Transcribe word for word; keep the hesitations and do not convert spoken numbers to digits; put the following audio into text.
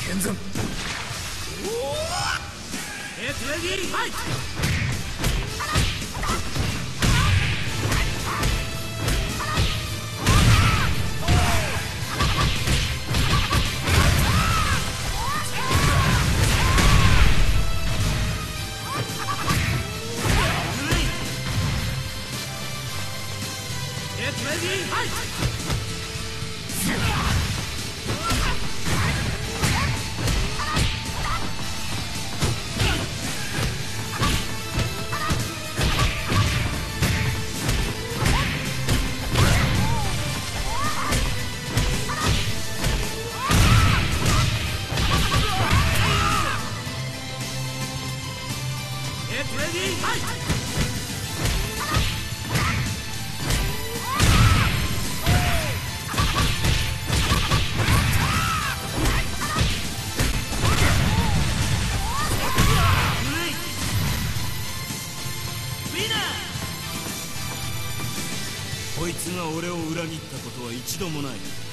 剣山。 Get ready, fight! Get ready, fight! Get ready, fight! Winner! こいつが俺を裏切ったことは一度もない。